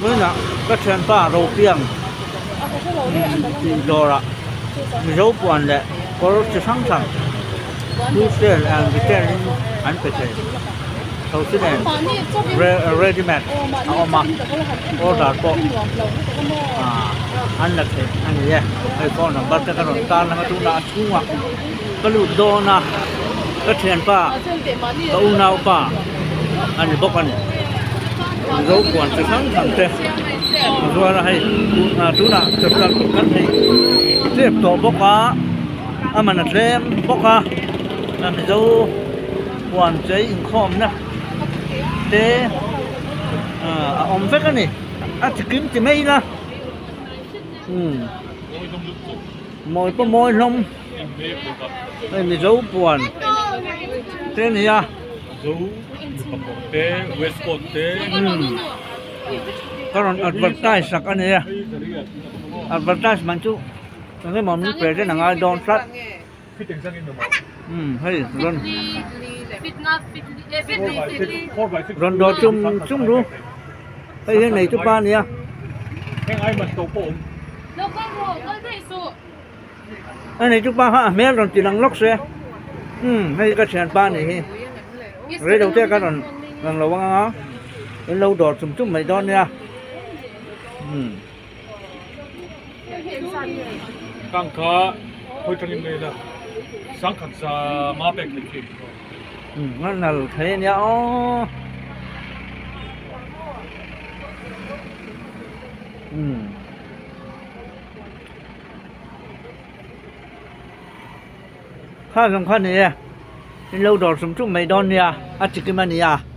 mới là các chuyện pha rau piang thì đồ là rau buồn lệ có chỉ sáng sẵn cứ xe là cái xe ăn phải thế đầu tiên là ready made họ mà order bộ ăn là thế ăn gì vậy con nó bắt cái con tan là chúng ta chung à cái lụt đô na cái chuyện pha cái u nào pha anh đi bóc anh rau buồn chỉ sáng sẵn thế rồi là hay chú nào chụp căn thì tiếp tục bóc á mà nó xem bóc á làm dấu hoàn giấy khom nè thế ông phết cái này chỉ kiếm chỉ mấy nè mồi có mồi lông đây mình dấu buồn thế này à dấu té Westport té còn advertise sắc anh này advertise mình chú cái món mình phải cái nào ai đón phát hay rồi rồi đồ chung chung luôn cái này chú ba nè cái này chú ba ha mấy rồi chỉ đang lóc xe hay cái chuyện ba này rồi đầu tiên cái rồi lần đầu á cái lâu đồ chung chung mấy đón nè càng khó thôi cho nên là sáng khát sa má bẹt lịch nó là thế nhá khá không khá này lâu đồ chung chung mấy đón nè chỉ cái mà nè